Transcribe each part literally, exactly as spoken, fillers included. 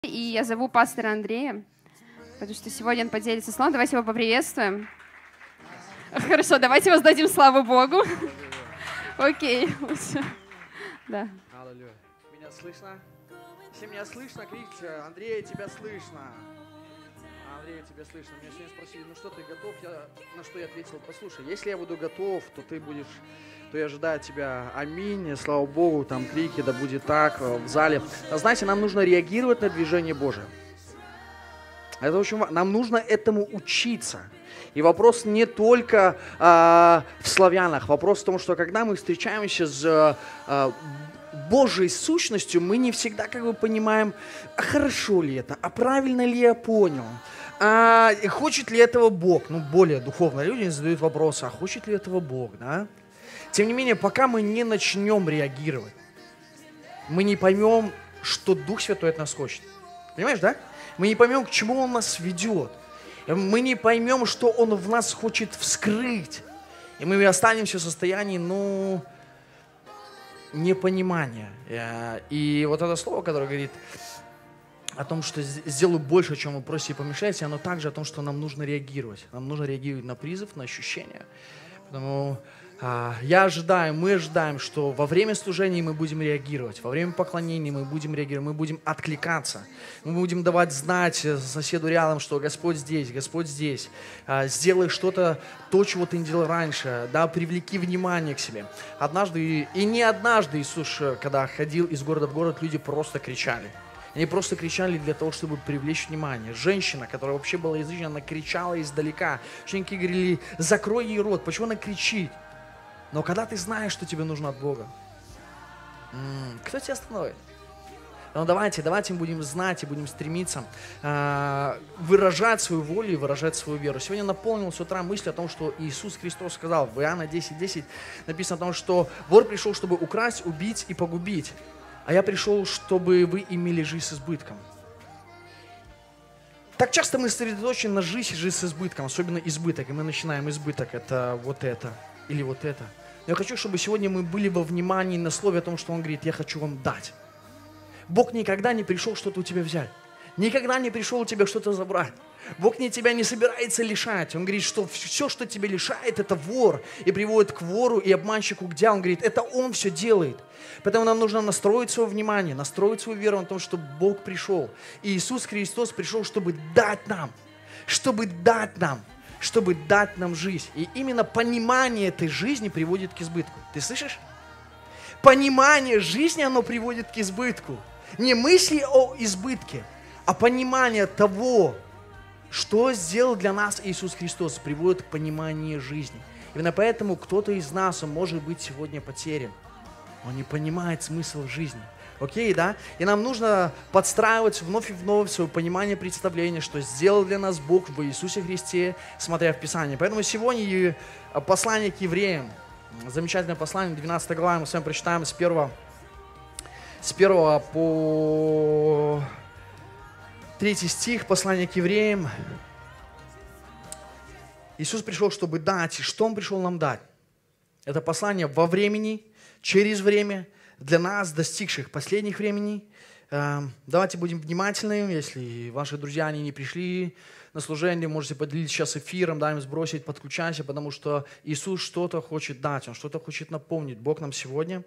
И я зову пастора Андрея, потому что сегодня он поделится словом. Давайте его поприветствуем. Хорошо, давайте воздадим славу Богу. Окей. Да. Аллилуйя. Меня слышно? Если меня слышно, кричите: Андрей, тебя слышно. Андрей, тебя слышно. Меня сегодня спросили: ну что, ты готов? Я, на что я ответил: послушай, если я буду готов, то ты будешь, то я ожидаю тебя. Аминь. Слава Богу, там крики, да будет так в зале. Но знаете, нам нужно реагировать на движение Божие. Это очень важно. Нам нужно этому учиться. И вопрос не только а, в славянах. Вопрос в том, что когда мы встречаемся с а, Божьей сущностью, мы не всегда как бы понимаем, а хорошо ли это, а правильно ли я понял, а хочет ли этого Бог. Ну, более духовные люди задают вопрос: а хочет ли этого Бог, да? Тем не менее, пока мы не начнем реагировать, мы не поймем, что Дух Святой от нас хочет. Понимаешь, да? Мы не поймем, к чему Он нас ведет. Мы не поймем, что Он в нас хочет вскрыть. И мы останемся в состоянии, ну, непонимания. И вот это слово, которое говорит о том, что сделаю больше, чем вы просите и помешаете, оно также о том, что нам нужно реагировать. Нам нужно реагировать на призыв, на ощущения. Поэтому а, я ожидаю, мы ожидаем, что во время служения мы будем реагировать, во время поклонения мы будем реагировать, мы будем откликаться, мы будем давать знать соседу рядом, что Господь здесь, Господь здесь, а, сделай что-то, то, чего ты не делал раньше, да, привлеки внимание к себе. Однажды, и не однажды Иисус, когда ходил из города в город, люди просто кричали. Они просто кричали для того, чтобы привлечь внимание. Женщина, которая вообще была язычна, она кричала издалека. Ученики говорили: закрой ей рот, почему она кричит? Но когда ты знаешь, что тебе нужно от Бога, м-м, кто тебя остановит? Ну давайте, давайте мы будем знать и будем стремиться э, выражать свою волю и выражать свою веру. Сегодня наполнил с утра мысль о том, что Иисус Христос сказал в Иоанна десять десять, написано о том, что вор пришел, чтобы украсть, убить и погубить. А я пришел, чтобы вы имели жизнь с избытком. Так часто мы сосредоточены на жизни, жизнь с избытком, особенно избыток. И мы начинаем: избыток — это вот это или вот это. Но я хочу, чтобы сегодня мы были во внимании на слове о том, что Он говорит: я хочу вам дать. Бог никогда не пришел что-то у тебя взять. Никогда не пришел у тебя что-то забрать. Бог не тебя не собирается лишать. Он говорит, что все, что тебя лишает, это вор. И приводит к вору и обманщику, где Он говорит, это он все делает. Поэтому нам нужно настроить свое внимание, настроить свою веру на том, что Бог пришел. И Иисус Христос пришел, чтобы дать нам, чтобы дать нам, чтобы дать нам жизнь. И именно понимание этой жизни приводит к избытку. Ты слышишь? Понимание жизни, оно приводит к избытку. Не мысли о избытке, а понимание того, что сделал для нас Иисус Христос, приводит к пониманию жизни. Именно поэтому кто-то из нас, он может быть сегодня потерян. Он не понимает смысл жизни. Окей, да? И нам нужно подстраивать вновь и вновь свое понимание, представление, что сделал для нас Бог в Иисусе Христе, смотря в Писание. Поэтому сегодня послание к евреям, замечательное послание, двенадцатая глава, мы с вами прочитаем с первого, с первого по третий стих, послание к евреям. Иисус пришел, чтобы дать. И что Он пришел нам дать? Это послание во времени, через время, для нас, достигших последних времени. Давайте будем внимательны. Если ваши друзья, они не пришли на служение, можете поделиться сейчас эфиром, да, им сбросить, подключайся, потому что Иисус что-то хочет дать, Он что-то хочет напомнить Бог нам сегодня.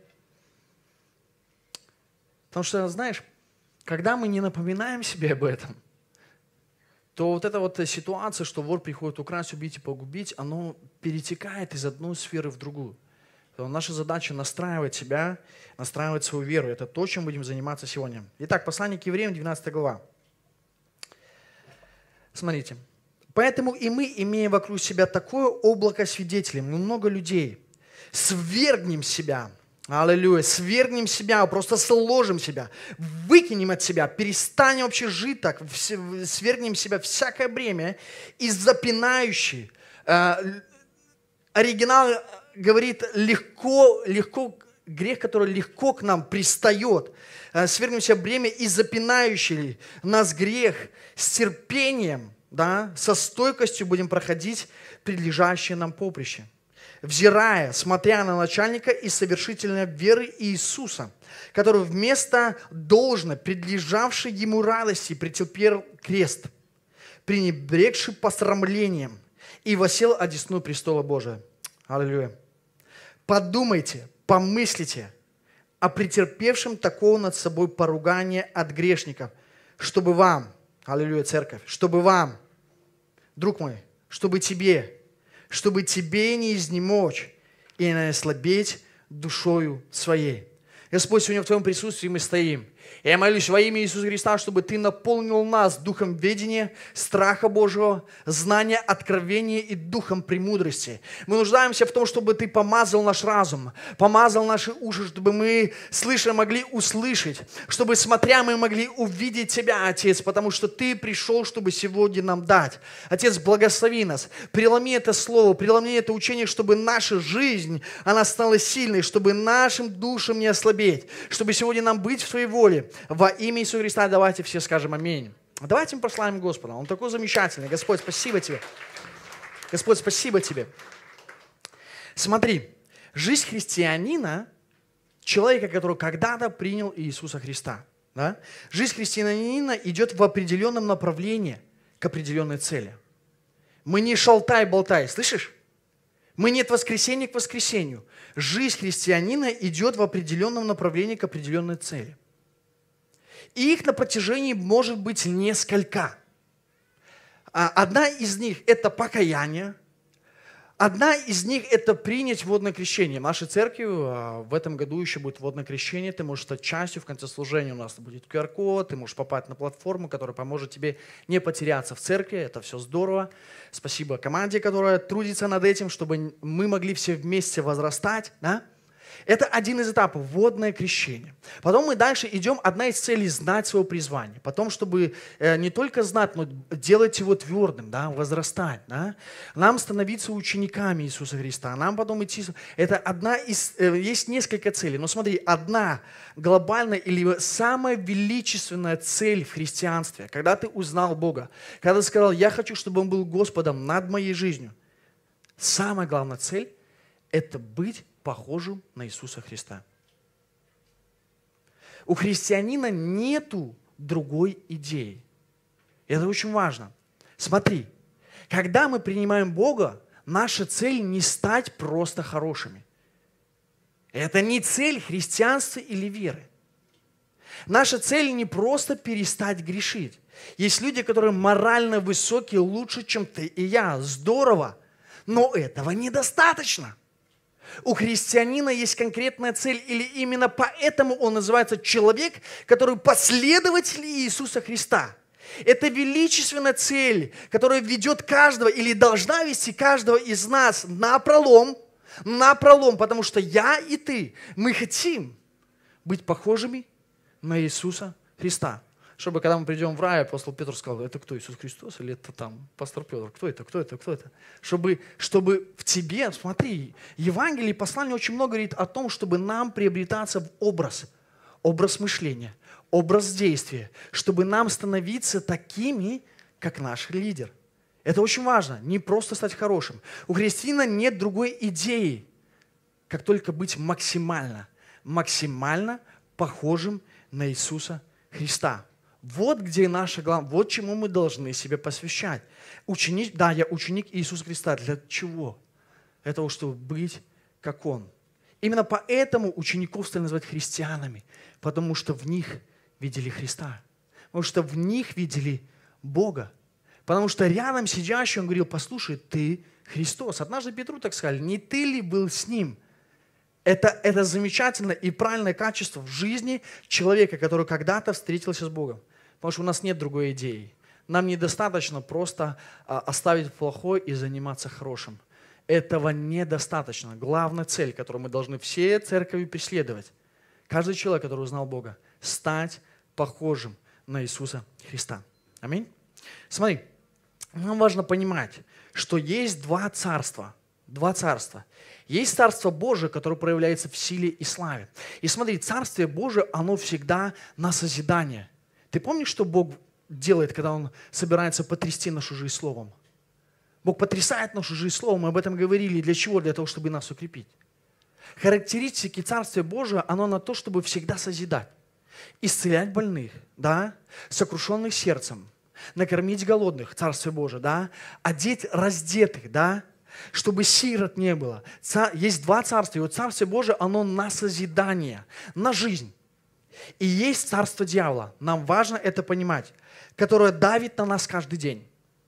Потому что, знаешь, когда мы не напоминаем себе об этом, то вот эта вот ситуация, что вор приходит украсть, убить и погубить, оно перетекает из одной сферы в другую. Наша задача настраивать себя, настраивать свою веру. Это то, чем будем заниматься сегодня. Итак, послание к евреям, двенадцатая глава. Смотрите. «Поэтому и мы, имея вокруг себя такое облако свидетелей, много людей, свергнем себя». Аллилуйя. Свергнем себя, просто сложим себя, выкинем от себя, перестанем вообще жить так, свергнем себя всякое бремя и запинающий. Оригинал говорит легко, легко, грех, который легко к нам пристает. Свергнем себя бремя и запинающий нас грех с терпением, да, со стойкостью будем проходить прилежащее нам поприще. взирая, смотря на начальника и совершителя веры Иисуса, который вместо должно предлежавшей ему радости претерпел крест, пренебрегший посрамлением, и восел одесную престола Божия». Аллилуйя. Подумайте, помыслите о претерпевшем такого над собой поругания от грешников, чтобы вам, аллилуйя, церковь, чтобы вам, друг мой, чтобы тебе, чтобы тебе не изнемочь и не ослабеть душою своей. Господь, сегодня в Твоем присутствии мы стоим. Я молюсь во имя Иисуса Христа, чтобы Ты наполнил нас духом ведения, страха Божьего, знания, откровения и духом премудрости. Мы нуждаемся в том, чтобы Ты помазал наш разум, помазал наши уши, чтобы мы, слыша, могли услышать, чтобы, смотря, мы могли увидеть Тебя, Отец, потому что Ты пришел, чтобы сегодня нам дать. Отец, благослови нас, преломи это слово, преломи это учение, чтобы наша жизнь, она стала сильной, чтобы нашим душам не ослабеть, чтобы сегодня нам быть в Твоей воле. Во имя Иисуса Христа давайте все скажем аминь. Давайте мы прославим Господа. Он такой замечательный. Господь, спасибо Тебе. Господь, спасибо Тебе. Смотри, жизнь христианина, человека, который когда-то принял Иисуса Христа, да? Жизнь христианина идет в определенном направлении к определенной цели. Мы не шалтай-болтай, слышишь? Мы не от воскресенья к воскресенью. Жизнь христианина идет в определенном направлении к определенной цели. И их на протяжении может быть несколько. Одна из них – это покаяние. Одна из них – это принять водное крещение. В нашей церкви в этом году еще будет водное крещение. Ты можешь стать частью. В конце служения у нас будет ку ар код. Ты можешь попасть на платформу, которая поможет тебе не потеряться в церкви. Это все здорово. Спасибо команде, которая трудится над этим, чтобы мы могли все вместе возрастать. Да? Это один из этапов, водное крещение. Потом мы дальше идем, одна из целей – знать свое призвание. Потом, чтобы э, не только знать, но делать его твердым, да, возрастать. Да? Нам становиться учениками Иисуса Христа. Нам потом идти… Это одна из… Э, есть несколько целей. Но смотри, одна глобальная или самая величественная цель в христианстве, когда ты узнал Бога, когда ты сказал, я хочу, чтобы Он был Господом над моей жизнью. Самая главная цель – это быть похожим на Иисуса Христа. У христианина нету другой идеи. Это очень важно. Смотри, когда мы принимаем Бога, наша цель не стать просто хорошими. Это не цель христианства или веры. Наша цель не просто перестать грешить. Есть люди, которые морально высокие, лучше, чем ты и я. Здорово. Но этого недостаточно. У христианина есть конкретная цель, или именно поэтому он называется человек, который последователь Иисуса Христа. Это величественная цель, которая ведет каждого или должна вести каждого из нас напролом, напролом, потому что я и ты, мы хотим быть похожими на Иисуса Христа. Чтобы когда мы придем в рай, апостол Петр сказал, это кто, Иисус Христос или это там пастор Петр? Кто это, кто это, кто это? Чтобы, чтобы в тебе, смотри, Евангелие и послание очень много говорит о том, чтобы нам приобретаться в образ, образ мышления, образ действия, чтобы нам становиться такими, как наш лидер. Это очень важно, не просто стать хорошим. У христианина нет другой идеи, как только быть максимально, максимально похожим на Иисуса Христа. Вот где наша главная, вот чему мы должны себя посвящать. Ученик, да, я ученик Иисуса Христа. Для чего? Для того, чтобы быть как Он. Именно поэтому учеников стали называть христианами, потому что в них видели Христа. Потому что в них видели Бога. Потому что рядом сидящий, он говорил, послушай, ты Христос. Однажды Петру так сказали, не ты ли был с Ним? Это, это замечательное и правильное качество в жизни человека, который когда-то встретился с Богом. Потому что у нас нет другой идеи. Нам недостаточно просто а, оставить плохое и заниматься хорошим. Этого недостаточно. Главная цель, которую мы должны все церкви преследовать, каждый человек, который узнал Бога, стать похожим на Иисуса Христа. Аминь. Смотри, нам важно понимать, что есть два царства. Два царства. Есть Царство Божие, которое проявляется в силе и славе. И смотри, Царствие Божие, оно всегда на созидание. Ты помнишь, что Бог делает, когда Он собирается потрясти нашу жизнь словом? Бог потрясает нашу жизнь словом, мы об этом говорили. Для чего? Для того, чтобы нас укрепить. Характеристики Царствия Божия, оно на то, чтобы всегда созидать. Исцелять больных, да, сокрушенных сердцем, накормить голодных, Царствие Божие, да, одеть раздетых, да, чтобы сирот не было. Есть два царства, и вот Царствие Божие, оно на созидание, на жизнь. И есть царство дьявола, нам важно это понимать, которое давит на нас каждый день.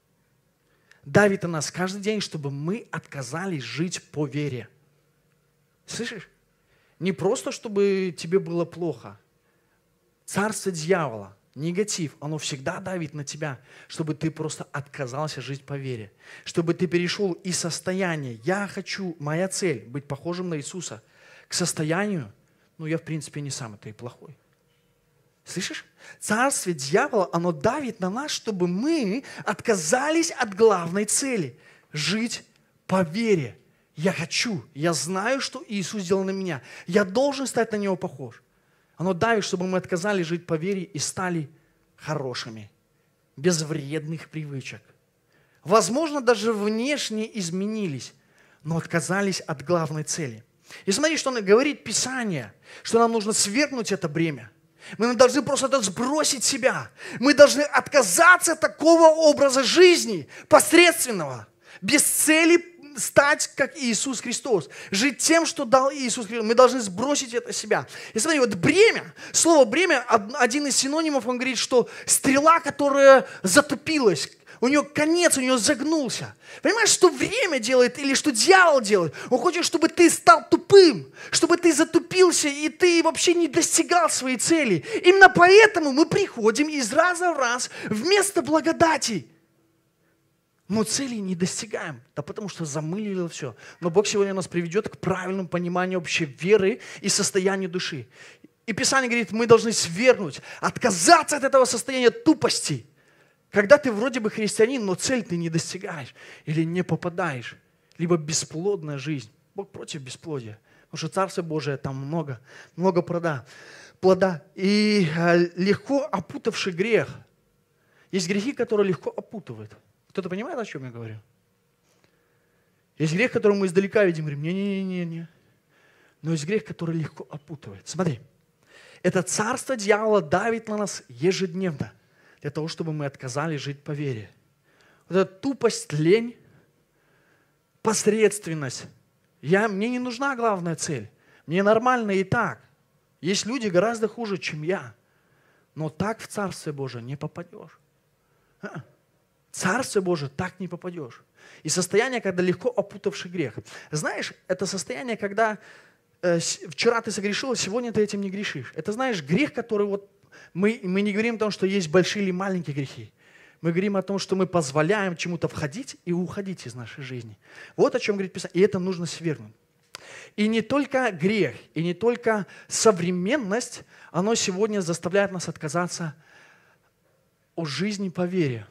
Давит на нас каждый день, чтобы мы отказались жить по вере. Слышишь? Не просто, чтобы тебе было плохо. Царство дьявола, негатив, оно всегда давит на тебя, чтобы ты просто отказался жить по вере. Чтобы ты перешел из состояния «я хочу, моя цель, быть похожим на Иисуса», к состоянию «ну я в принципе не самый-то и плохой». Слышишь? Царствие дьявола, оно давит на нас, чтобы мы отказались от главной цели – жить по вере. Я хочу, я знаю, что Иисус сделал на меня. Я должен стать на Него похож. Оно давит, чтобы мы отказались жить по вере и стали хорошими, без вредных привычек. Возможно, даже внешне изменились, но отказались от главной цели. И смотри, что говорит Писание, что нам нужно свергнуть это бремя. Мы должны просто это сбросить себя. Мы должны отказаться от такого образа жизни, посредственного, без цели стать, как Иисус Христос. Жить тем, что дал Иисус Христос. Мы должны сбросить это себя. И смотри, вот бремя, слово бремя, один из синонимов, он говорит, что стрела, которая затупилась, у нее конец, у нее загнулся. Понимаешь, что время делает или что дьявол делает? Он хочет, чтобы ты стал тупым, чтобы ты затупился и ты вообще не достигал своей цели. Именно поэтому мы приходим из раза в раз вместо благодати. Но цели не достигаем, да потому что замылили все. Но Бог сегодня нас приведет к правильному пониманию вообще веры и состояния души. И Писание говорит, мы должны свергнуть, отказаться от этого состояния тупости. Когда ты вроде бы христианин, но цель ты не достигаешь или не попадаешь. Либо бесплодная жизнь. Бог против бесплодия. Потому что Царство Божие там много, много плода. плода. И э, легко опутавший грех. Есть грехи, которые легко опутывают. Кто-то понимает, о чем я говорю? Есть грех, который мы издалека видим, говорим, не-не-не-не. Но есть грех, который легко опутывает. Смотри, это царство дьявола давит на нас ежедневно, для того, чтобы мы отказались жить по вере. Вот эта тупость, лень, посредственность. Я, мне не нужна главная цель. Мне нормально и так. Есть люди гораздо хуже, чем я. Но так в Царствие Божие не попадешь. А? Царствие Божие так не попадешь. И состояние, когда легко опутавший грех. Знаешь, это состояние, когда э, вчера ты согрешил, а сегодня ты этим не грешишь. Это, знаешь, грех, который вот... Мы, мы не говорим о том, что есть большие или маленькие грехи. Мы говорим о том, что мы позволяем чему-то входить и уходить из нашей жизни. Вот о чем говорит Писание. И это нужно свергнуть. И не только грех, и не только современность, оно сегодня заставляет нас отказаться от жизни по вере.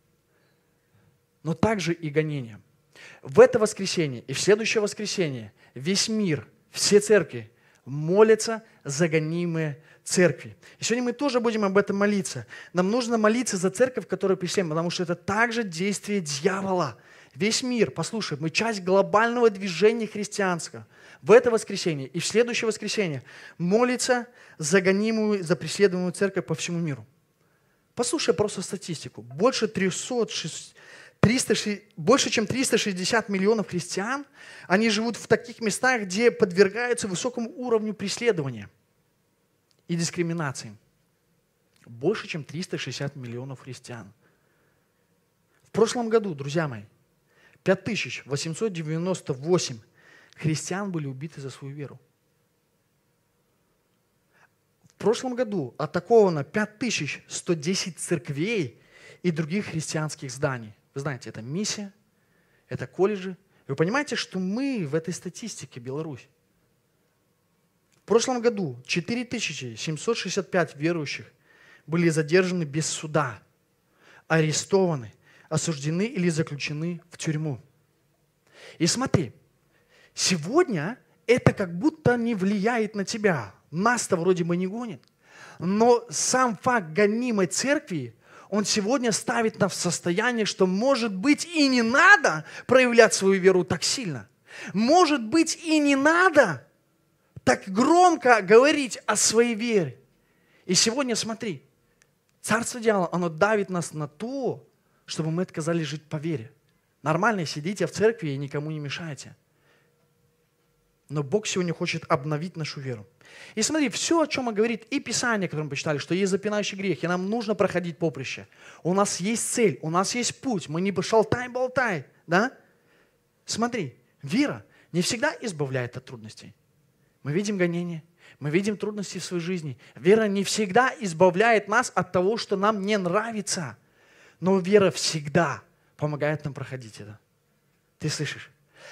Но также и гонения. В это воскресенье и в следующее воскресенье весь мир, все церкви молятся за гонимые церкви. И сегодня мы тоже будем об этом молиться. Нам нужно молиться за церковь, которая пришла, потому что это также действие дьявола. Весь мир, послушай, мы часть глобального движения христианского. В это воскресенье и в следующее воскресенье молится за гонимую, за преследуемую церковь по всему миру. Послушай просто статистику. Больше трехсот шестидесяти триста, больше чем триста шестьдесят миллионов христиан, они живут в таких местах, где подвергаются высокому уровню преследования и дискриминации. Больше чем триста шестьдесят миллионов христиан. В прошлом году, друзья мои, пять тысяч восемьсот девяносто восемь христиан были убиты за свою веру. В прошлом году атаковано пять тысяч сто десять церквей и других христианских зданий. Вы знаете, это миссия, это колледжи. Вы понимаете, что мы в этой статистике Беларусь. В прошлом году четыре тысячи семьсот шестьдесят пять верующих были задержаны без суда, арестованы, осуждены или заключены в тюрьму. И смотри, сегодня это как будто не влияет на тебя. Нас-то вроде бы не гонит. Но сам факт гонимой церкви, Он сегодня ставит нас в состояние, что, может быть, и не надо проявлять свою веру так сильно. Может быть, и не надо так громко говорить о своей вере. И сегодня, смотри, царство дьявола, оно давит нас на то, чтобы мы отказались жить по вере. Нормально сидите в церкви и никому не мешайте. Но Бог сегодня хочет обновить нашу веру. И смотри, все, о чем говорит и Писание, которое мы почитали, что есть запинающий грех, и нам нужно проходить поприще. У нас есть цель, у нас есть путь, мы не шалтай-болтай, да? Смотри, вера не всегда избавляет от трудностей. Мы видим гонения, мы видим трудности в своей жизни. Вера не всегда избавляет нас от того, что нам не нравится. Но вера всегда помогает нам проходить это. Ты слышишь?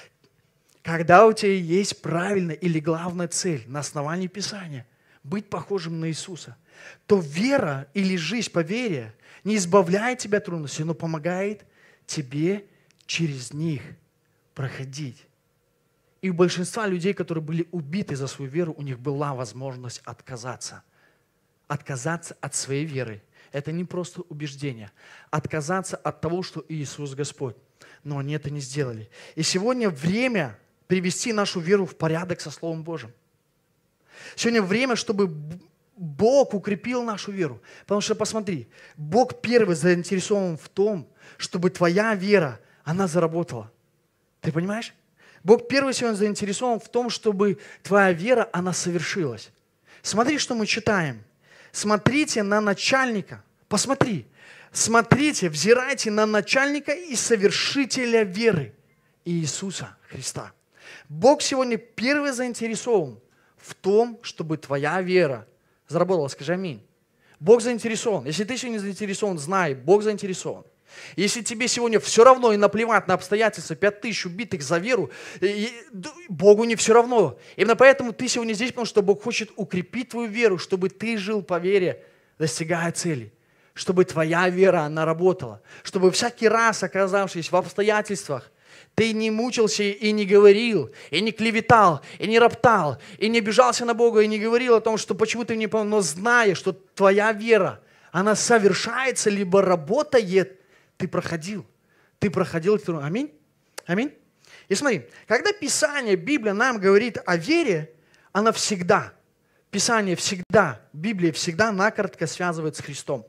Когда у тебя есть правильная или главная цель на основании Писания, быть похожим на Иисуса, то вера или жизнь по вере не избавляет тебя от трудностей, но помогает тебе через них проходить. И у большинства людей, которые были убиты за свою веру, у них была возможность отказаться. Отказаться от своей веры. Это не просто убеждение. Отказаться от того, что Иисус Господь. Но они это не сделали. И сегодня время привести нашу веру в порядок со Словом Божьим. Сегодня время, чтобы Бог укрепил нашу веру. Потому что, посмотри, Бог первый заинтересован в том, чтобы твоя вера, она заработала. Ты понимаешь? Бог первый сегодня заинтересован в том, чтобы твоя вера, она совершилась. Смотри, что мы читаем. Смотрите на начальника. Посмотри. Смотрите, взирайте на начальника и совершителя веры Иисуса Христа. Бог сегодня первый заинтересован в том, чтобы твоя вера заработала. Скажи аминь. Бог заинтересован. Если ты сегодня заинтересован, знай, Бог заинтересован. Если тебе сегодня все равно и наплевать на обстоятельства, пять тысяч убитых за веру, и, Богу не все равно. Именно поэтому ты сегодня здесь, потому что Бог хочет укрепить твою веру, чтобы ты жил по вере, достигая цели. Чтобы твоя вера, она работала. Чтобы всякий раз, оказавшись в обстоятельствах, ты не мучился и не говорил, и не клеветал, и не роптал, и не обижался на Бога, и не говорил о том, что почему ты не понял, но зная, что твоя вера, она совершается, либо работает, ты проходил. Ты проходил. Аминь. Аминь. И смотри, когда Писание, Библия нам говорит о вере, она всегда, Писание всегда, Библия всегда накоротко связывает с Христом.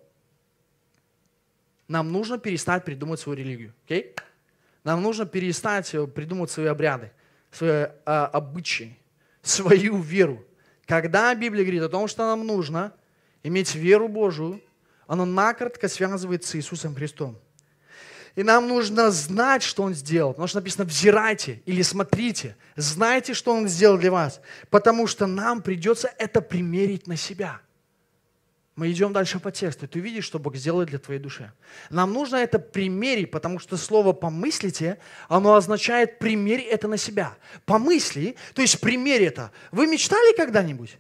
Нам нужно перестать придумать свою религию. Okay? Нам нужно перестать придумывать свои обряды, свои а, обычаи, свою веру. Когда Библия говорит о том, что нам нужно иметь веру Божию, она накоротко связывает с Иисусом Христом. И нам нужно знать, что Он сделал. Потому что написано «взирайте» или «смотрите». Знайте, что Он сделал для вас. Потому что нам придется это примерить на себя. Мы идем дальше по тексту. Ты видишь, что Бог сделает для твоей души. Нам нужно это примерить, потому что слово «помыслите», оно означает «примерь это на себя». Помысли, то есть примерь это. Вы мечтали когда-нибудь?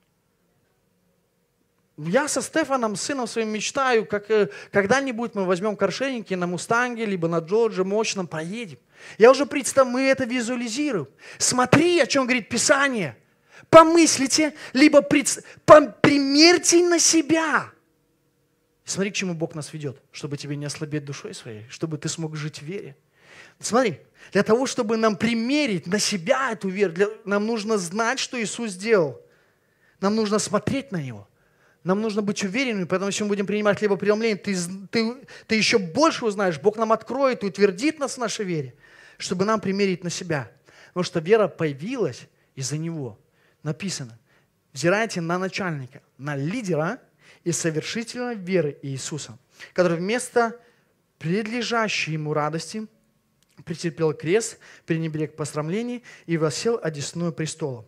Я со Стефаном, сыном своим, мечтаю, как когда-нибудь мы возьмем каршеринги на Мустанге, либо на Джордже мощном, поедем. Я уже представляю, мы это визуализируем. Смотри, о чем говорит Писание. Помыслите, либо пред... примерьте на себя. Смотри, к чему Бог нас ведет, чтобы тебе не ослабеть душой своей, чтобы ты смог жить в вере. Смотри, для того, чтобы нам примерить на себя эту веру, для... нам нужно знать, что Иисус сделал. Нам нужно смотреть на Него. Нам нужно быть уверенными, потому что мы будем принимать либо преломление, ты, ты, ты еще больше узнаешь, Бог нам откроет и утвердит нас в нашей вере, чтобы нам примерить на себя. Потому что вера появилась из-за Него. Написано, взирайте на начальника, на лидера и совершителя веры Иисуса, который вместо предлежащей ему радости претерпел крест, пренебрег посрамлений и воссел одесную престола.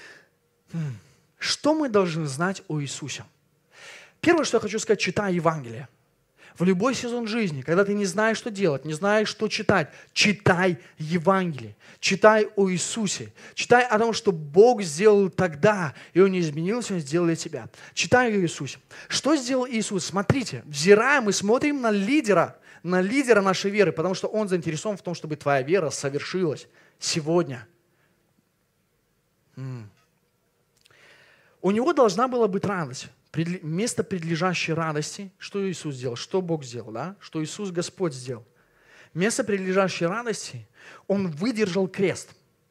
Что мы должны знать о Иисусе? Первое, что я хочу сказать, читай Евангелие. В любой сезон жизни, когда ты не знаешь, что делать, не знаешь, что читать, читай Евангелие. Читай о Иисусе. Читай о том, что Бог сделал тогда, и Он не изменился, Он сделал для тебя. Читай о Иисусе. Что сделал Иисус? Смотрите, взираем и смотрим на лидера, на лидера нашей веры, потому что Он заинтересован в том, чтобы твоя вера совершилась сегодня. М-м. У Него должна была быть радость. Место предлежащей радости. Что Иисус сделал? Что Бог сделал? Да? Что Иисус Господь сделал? Место предлежащей радости. Он выдержал крест.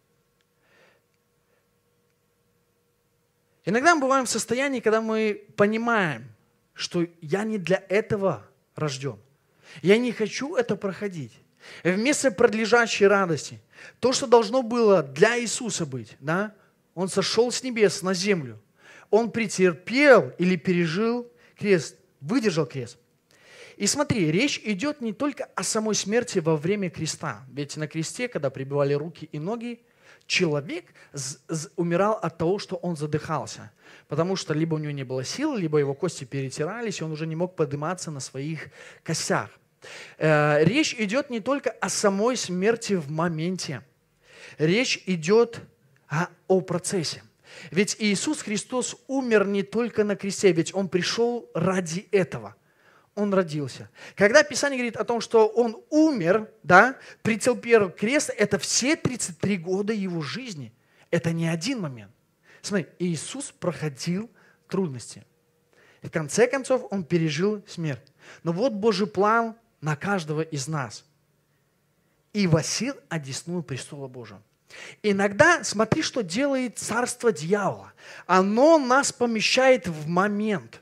Иногда мы бываем в состоянии, когда мы понимаем, что я не для этого рожден. Я не хочу это проходить. Вместо предлежащей радости, то, что должно было для Иисуса быть, да, Он сошел с небес на землю. Он претерпел или пережил крест, выдержал крест. И смотри, речь идет не только о самой смерти во время креста. Ведь на кресте, когда прибивали руки и ноги, человек умирал от того, что он задыхался. Потому что либо у него не было сил, либо его кости перетирались, и он уже не мог подниматься на своих костях. Речь идет не только о самой смерти в моменте. Речь идет о, о процессе. Ведь Иисус Христос умер не только на кресте, ведь Он пришел ради этого. Он родился. Когда Писание говорит о том, что Он умер, да, претерпел крест, это все тридцать три года Его жизни. Это не один момент. Смотри, Иисус проходил трудности. И в конце концов Он пережил смерть. Но вот Божий план на каждого из нас. И восел одесную престола Божьего. Иногда, смотри, что делает царство дьявола. Оно нас помещает в момент.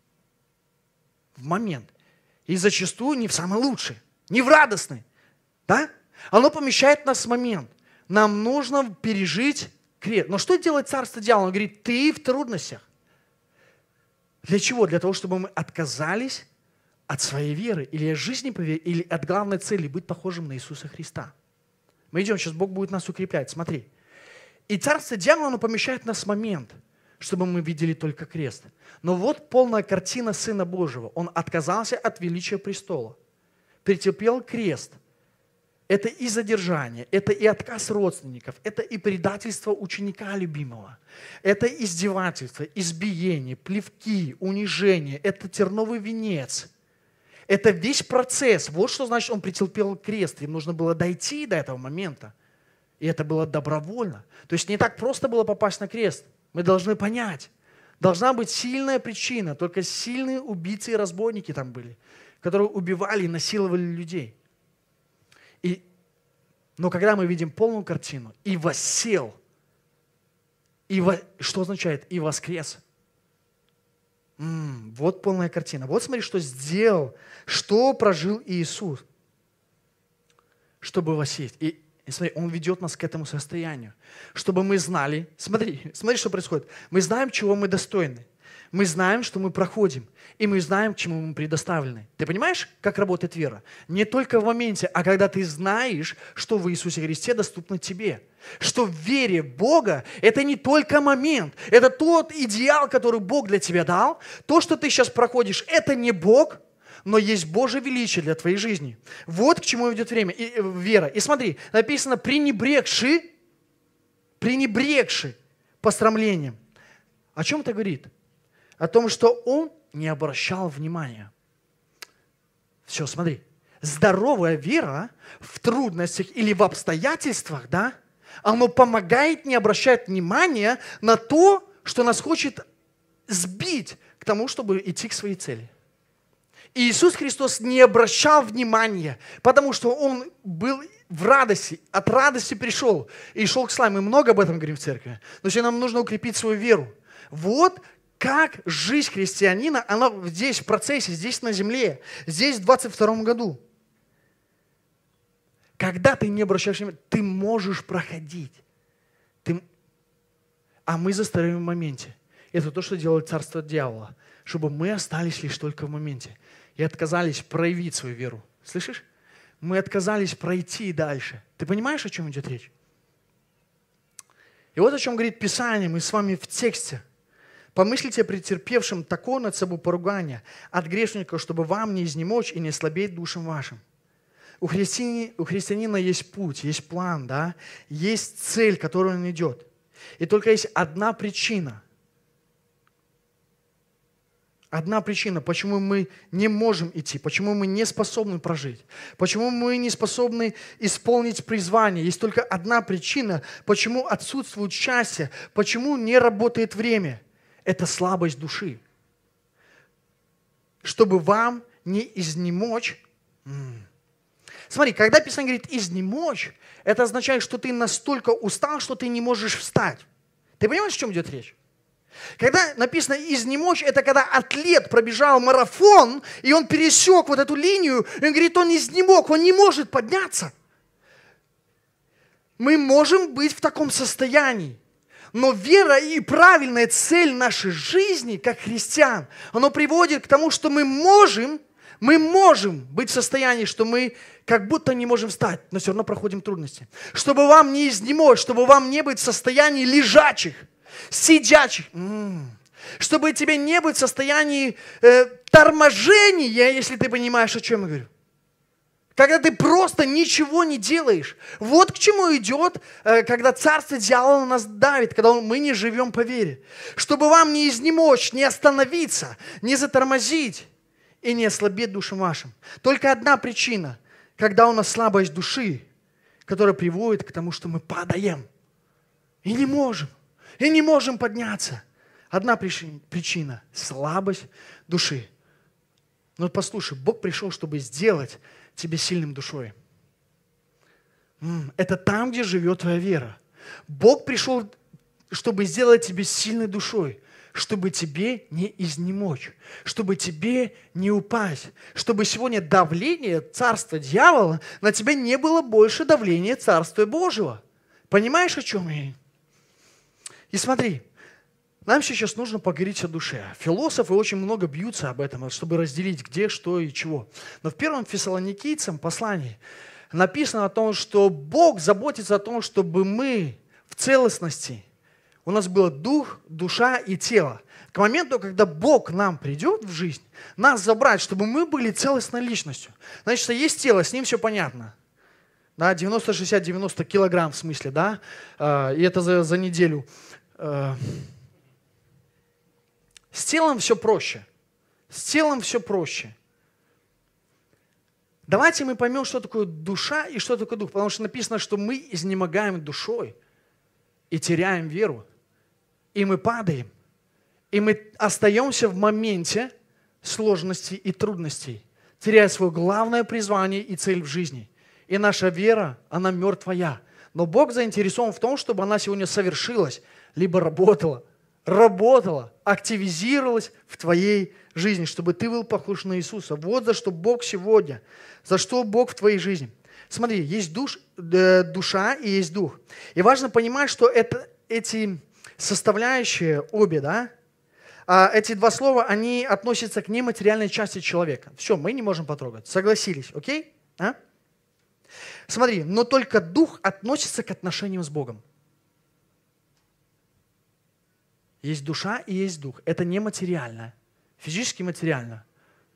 В момент. И зачастую не в самый лучший, не в радостный. Да? Оно помещает нас в момент. Нам нужно пережить крест. Но что делает царство дьявола? Он говорит, ты в трудностях. Для чего? Для того, чтобы мы отказались от своей веры, или от жизни по вере, или от главной цели быть похожим на Иисуса Христа. Мы идем, сейчас Бог будет нас укреплять. Смотри. И царство дьявола, оно помещает нас в момент, чтобы мы видели только крест. Но вот полная картина Сына Божьего. Он отказался от величия престола. Претерпел крест. Это и задержание, это и отказ родственников, это и предательство ученика любимого. Это издевательство, избиение, плевки, унижение, это терновый венец. Это весь процесс. Вот что значит, он претерпел крест. Им нужно было дойти до этого момента. И это было добровольно. То есть не так просто было попасть на крест. Мы должны понять. Должна быть сильная причина. Только сильные убийцы и разбойники там были, которые убивали и насиловали людей. И, но когда мы видим полную картину, и воссел, и во, что означает и воскрес? М-м, вот полная картина. Вот смотри, что сделал, что прожил Иисус, чтобы воссесть. И, и смотри, Он ведет нас к этому состоянию, чтобы мы знали, смотри, смотри, что происходит. Мы знаем, чего мы достойны. Мы знаем, что мы проходим, и мы знаем, к чему мы предоставлены. Ты понимаешь, как работает вера? Не только в моменте, а когда ты знаешь, что в Иисусе Христе доступно тебе. Что в вере в Бога это не только момент, это тот идеал, который Бог для тебя дал. То, что ты сейчас проходишь, это не Бог, но есть Божье величие для твоей жизни. Вот к чему идет время, и, э, вера. И смотри, написано пренебрегши, пренебрегши посрамлением. О чем это говорит? О том, что он не обращал внимания. Все, смотри. Здоровая вера в трудностях или в обстоятельствах, да, оно помогает не обращать внимания на то, что нас хочет сбить к тому, чтобы идти к своей цели. И Иисус Христос не обращал внимания, потому что Он был в радости, от радости пришел и шел к славе. Мы много об этом говорим в церкви. Но сегодня нам нужно укрепить свою веру. Вот как жизнь христианина, она здесь в процессе, здесь на земле, здесь в двадцать втором году. Когда ты не обращаешь внимания, ты можешь проходить. Ты... А мы застаем в моменте. Это то, что делает царство дьявола, чтобы мы остались лишь только в моменте и отказались проявить свою веру. Слышишь? Мы отказались пройти дальше. Ты понимаешь, о чем идет речь? И вот о чем говорит Писание, мы с вами в тексте. Помыслите о претерпевшем такое над собой поругание от грешников, чтобы вам не изнемочь и не слабеть душам вашим. У христианина, у христианина есть путь, есть план, да? Есть цель, к которой он идет. И только есть одна причина. Одна причина, почему мы не можем идти, почему мы не способны прожить, почему мы не способны исполнить призвание. Есть только одна причина, почему отсутствует счастье, почему не работает время. Это слабость души. чтобы вам не изнемочь. Смотри, когда Писание говорит «изнемочь», это означает, что ты настолько устал, что ты не можешь встать. Ты понимаешь, о чем идет речь? Когда написано «изнемочь», это когда атлет пробежал марафон, и он пересек вот эту линию, и он говорит, он изнемог, он не может подняться. Мы можем быть в таком состоянии. Но вера и правильная цель нашей жизни, как христиан, она приводит к тому, что мы можем, мы можем быть в состоянии, что мы как будто не можем встать, но все равно проходим трудности. Чтобы вам не изнемочь, чтобы вам не быть в состоянии лежачих, сидячих. М-м. Чтобы тебе не быть в состоянии э, торможения, если ты понимаешь, о чем я говорю. Когда ты просто ничего не делаешь. Вот к чему идет, э, когда царство дьявола нас давит, когда мы не живем по вере. Чтобы вам не изнемочь, не остановиться, не затормозить и не ослабеть душам вашим. Только одна причина, когда у нас слабость души, которая приводит к тому, что мы падаем и не можем. И не можем подняться. Одна причина – слабость души. Но послушай, Бог пришел, чтобы сделать тебя сильным душой. Это там, где живет твоя вера. Бог пришел, чтобы сделать тебя сильной душой, чтобы тебе не изнемочь, чтобы тебе не упасть, чтобы сегодня давление царства дьявола на тебя не было больше давления царства Божьего. Понимаешь, о чем я? И смотри, нам сейчас нужно поговорить о душе. Философы очень много бьются об этом, чтобы разделить, где, что и чего. Но в первом Фессалоникийцам послании написано о том, что Бог заботится о том, чтобы мы в целостности, у нас было дух, душа и тело. К моменту, когда Бог к нам придет в жизнь, нас забрать, чтобы мы были целостной личностью. Значит, есть тело, с ним все понятно. Да, девяносто шестьдесят девяносто килограмм в смысле, да, и это за, за неделю. С телом все проще. С телом все проще. Давайте мы поймем, что такое душа и что такое дух. Потому что написано, что мы изнемогаем душой и теряем веру. И мы падаем. И мы остаемся в моменте сложностей и трудностей, теряя свое главное призвание и цель в жизни. И наша вера, она мертвая. Но Бог заинтересован в том, чтобы она сегодня совершилась, либо работала, работала, активизировалась в твоей жизни, чтобы ты был похож на Иисуса. Вот за что Бог сегодня, за что Бог в твоей жизни. Смотри, есть душ, э, душа и есть дух. И важно понимать, что это, эти составляющие обе, да, а эти два слова, они относятся к нематериальной части человека. Все, мы не можем потрогать. Согласились, окей? А? Смотри, но только дух относится к отношениям с Богом. Есть душа и есть дух. Это нематериально. Физически материально.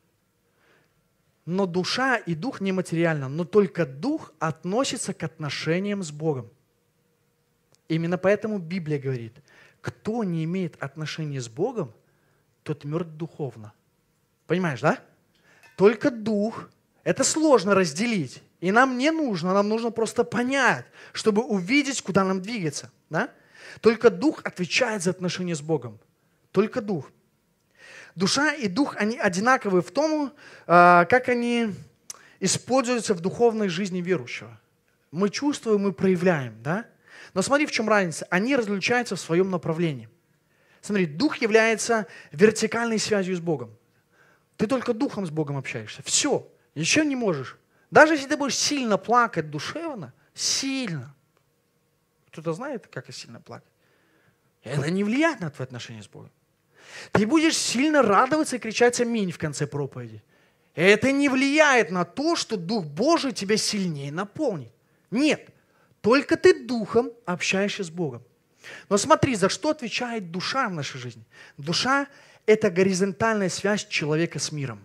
Но душа и дух нематериально. Но только дух относится к отношениям с Богом. Именно поэтому Библия говорит, кто не имеет отношения с Богом, тот мертв духовно. Понимаешь, да? Только дух. Это сложно разделить. И нам не нужно, нам нужно просто понять, чтобы увидеть, куда нам двигаться. Да? Только дух отвечает за отношения с Богом. Только дух. Душа и дух, они одинаковы в том, как они используются в духовной жизни верующего. Мы чувствуем, мы проявляем, да? Но смотри, в чем разница. Они различаются в своем направлении. Смотри, дух является вертикальной связью с Богом. Ты только духом с Богом общаешься. Все. Еще не можешь. Даже если ты будешь сильно плакать душевно, сильно. Кто-то знает, как сильно плакать? Это не влияет на твои отношения с Богом. Ты будешь сильно радоваться и кричать «Аминь» в конце проповеди. Это не влияет на то, что Дух Божий тебя сильнее наполнит. Нет. Только ты духом общаешься с Богом. Но смотри, за что отвечает душа в нашей жизни? Душа – это горизонтальная связь человека с миром.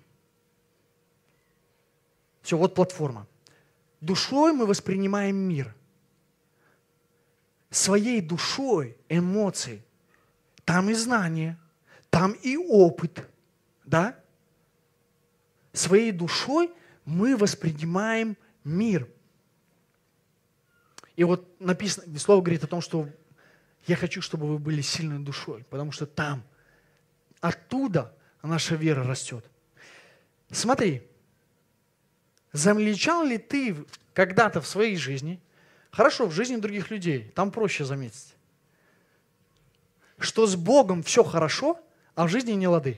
Все, вот платформа. Душой мы воспринимаем мир. Своей душой, эмоции. Там и знания, там и опыт. Да? Своей душой мы воспринимаем мир. И вот написано, слово говорит о том, что я хочу, чтобы вы были сильной душой, потому что там, оттуда наша вера растет. Смотри, замечал ли ты когда-то в своей жизни, хорошо, в жизни других людей, там проще заметить, что с Богом все хорошо, а в жизни не лады?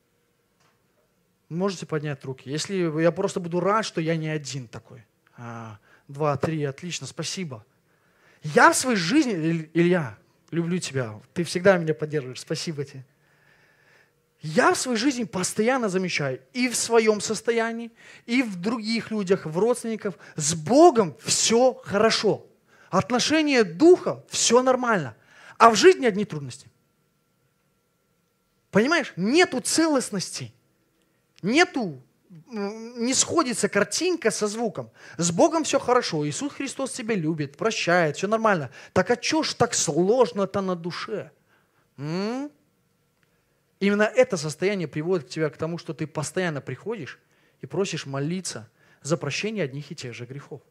Можете поднять руки. Если я просто буду рад, что я не один такой. А, два, три, отлично, спасибо. Я в своей жизни, Илья, люблю тебя, ты всегда меня поддерживаешь, спасибо тебе. Я в своей жизни постоянно замечаю и в своем состоянии, и в других людях, в родственниках, с Богом все хорошо. Отношения духа, все нормально. А в жизни одни трудности. Понимаешь, нету целостности. Нету, не сходится картинка со звуком. С Богом все хорошо, Иисус Христос тебя любит, прощает, все нормально. Так а что ж так сложно-то на душе? М? Именно это состояние приводит к тебе к тому, что ты постоянно приходишь и просишь молиться за прощение одних и тех же грехов.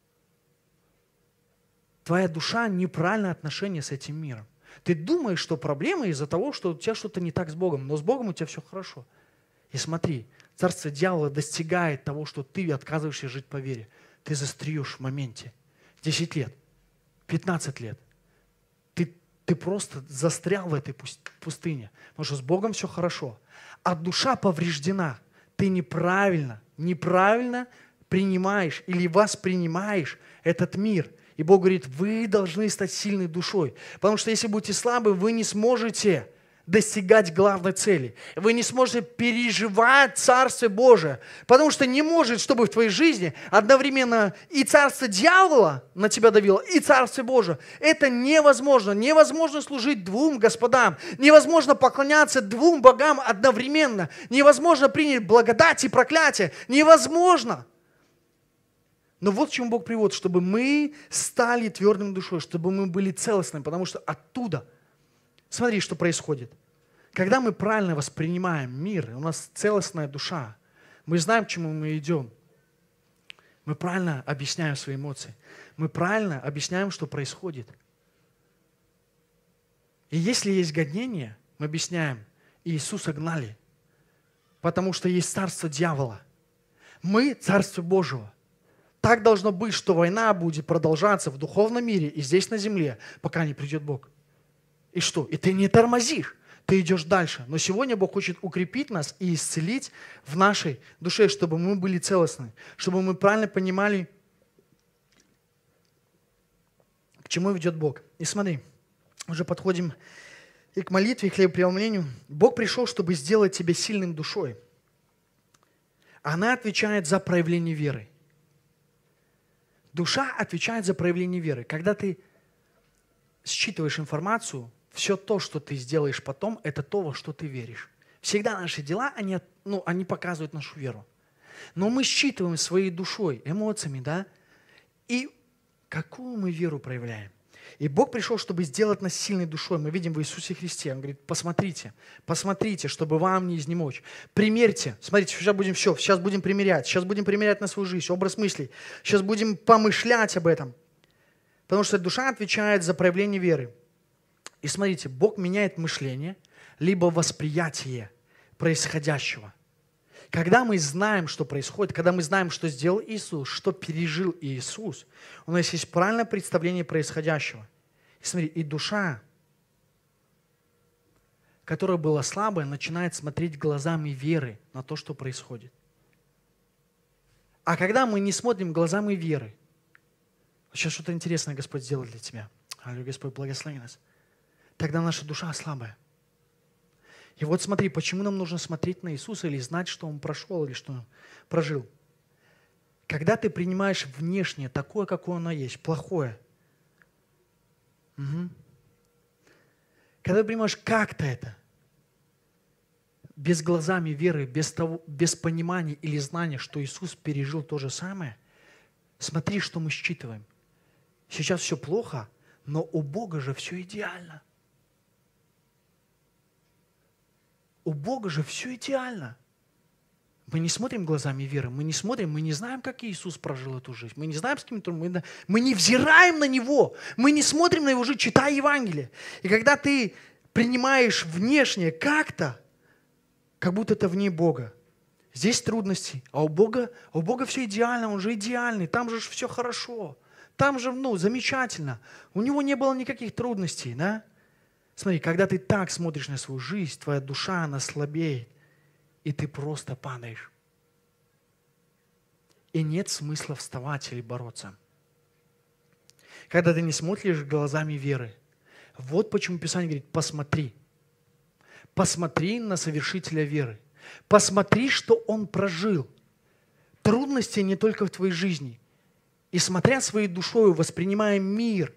Твоя душа неправильное отношение с этим миром. Ты думаешь, что проблема из-за того, что у тебя что-то не так с Богом, но с Богом у тебя все хорошо. И смотри, царство дьявола достигает того, что ты отказываешься жить по вере. Ты застреешь в моменте. десять лет, пятнадцать лет. Ты, ты просто застрял в этой пустыне. Потому что с Богом все хорошо. А душа повреждена. Ты неправильно, неправильно принимаешь или воспринимаешь этот мир. И Бог говорит, вы должны стать сильной душой. Потому что если будете слабы, вы не сможете достигать главной цели. Вы не сможете переживать Царствие Божие. Потому что не может, чтобы в твоей жизни одновременно и Царство дьявола на тебя давило, и Царствие Божие. Это невозможно. Невозможно служить двум господам. Невозможно поклоняться двум богам одновременно. Невозможно принять благодать и проклятие. Невозможно. Но вот к чему Бог приводит, чтобы мы стали твердым душой, чтобы мы были целостными, потому что оттуда, смотри, что происходит. Когда мы правильно воспринимаем мир, у нас целостная душа, мы знаем, к чему мы идем. Мы правильно объясняем свои эмоции. Мы правильно объясняем, что происходит. И если есть гонение, мы объясняем, Иисуса гнали, потому что есть царство дьявола. Мы царство Божьего. Так должно быть, что война будет продолжаться в духовном мире и здесь на земле, пока не придет Бог. И что? И ты не тормозишь, ты идешь дальше. Но сегодня Бог хочет укрепить нас и исцелить в нашей душе, чтобы мы были целостны, чтобы мы правильно понимали, к чему ведет Бог. И смотри, уже подходим и к молитве, и к хлебопреломлению. Бог пришел, чтобы сделать тебя сильным душой. Она отвечает за проявление веры. Душа отвечает за проявление веры. Когда ты считываешь информацию, все то, что ты сделаешь потом, это то, во что ты веришь. Всегда наши дела, они, ну, они показывают нашу веру. Но мы считываем своей душой, эмоциями, да? И какую мы веру проявляем? И Бог пришел, чтобы сделать нас сильной душой. Мы видим в Иисусе Христе. Он говорит, посмотрите, посмотрите, чтобы вам не изнемочь. Примерьте. Смотрите, сейчас будем все, сейчас будем примерять. Сейчас будем примерять на свою жизнь, образ мыслей. Сейчас будем помышлять об этом. Потому что душа отвечает за проявление веры. И смотрите, Бог меняет мышление, либо восприятие происходящего. Когда мы знаем, что происходит, когда мы знаем, что сделал Иисус, что пережил Иисус, у нас есть правильное представление происходящего. И смотри, и душа, которая была слабая, начинает смотреть глазами веры на то, что происходит. А когда мы не смотрим глазами веры, сейчас что-то интересное Господь сделал для тебя. Аллилуйя, Господь, благослови нас. Тогда наша душа слабая. И вот смотри, почему нам нужно смотреть на Иисуса или знать, что Он прошел или что Он прожил. Когда ты принимаешь внешнее такое, какое оно есть, плохое, угу. Когда ты принимаешь как-то это, без глазами веры, без, того, без понимания или знания, что Иисус пережил то же самое, смотри, что мы считываем. Сейчас все плохо, но у Бога же все идеально. У Бога же все идеально. Мы не смотрим глазами веры, мы не смотрим, мы не знаем, как Иисус прожил эту жизнь. Мы не знаем, с кем мы, мы не взираем на Него, мы не смотрим на Его жизнь, читая Евангелие. И когда ты принимаешь внешнее как-то, как будто это вне Бога, Здесь трудности, а у Бога, у Бога все идеально, Он же идеальный, там же все хорошо, там же, ну, замечательно. У Него не было никаких трудностей, да? Смотри, когда ты так смотришь на свою жизнь, твоя душа, она слабеет, и ты просто падаешь. И нет смысла вставать или бороться. Когда ты не смотришь глазами веры. Вот почему Писание говорит, посмотри. Посмотри на совершителя веры. Посмотри, что он прожил. Трудности не только в твоей жизни. И смотря своей душой, воспринимая мир,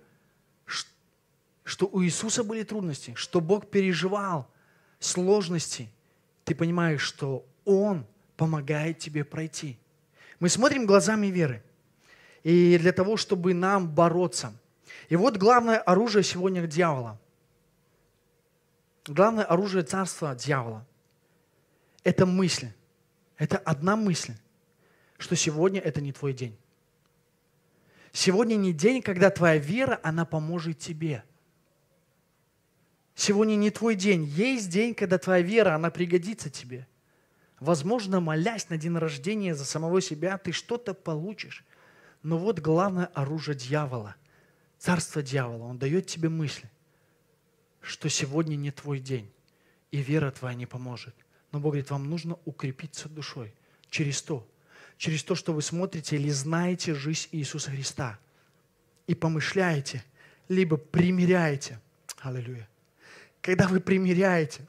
что у Иисуса были трудности, что Бог переживал сложности, ты понимаешь, что Он помогает тебе пройти. Мы смотрим глазами веры. И для того, чтобы нам бороться. И вот главное оружие сегодня дьявола. Главное оружие царства дьявола. Это мысль. Это одна мысль, что сегодня это не твой день. Сегодня не день, когда твоя вера, она поможет тебе. Сегодня не твой день. Есть день, когда твоя вера, она пригодится тебе. Возможно, молясь на день рождения за самого себя, ты что-то получишь. Но вот главное оружие дьявола, царство дьявола, он дает тебе мысли, что сегодня не твой день, и вера твоя не поможет. Но Бог говорит, вам нужно укрепиться душой через то, через то, что вы смотрите или знаете жизнь Иисуса Христа и помышляете, либо примиряете. Аллилуйя. Когда вы примиряете,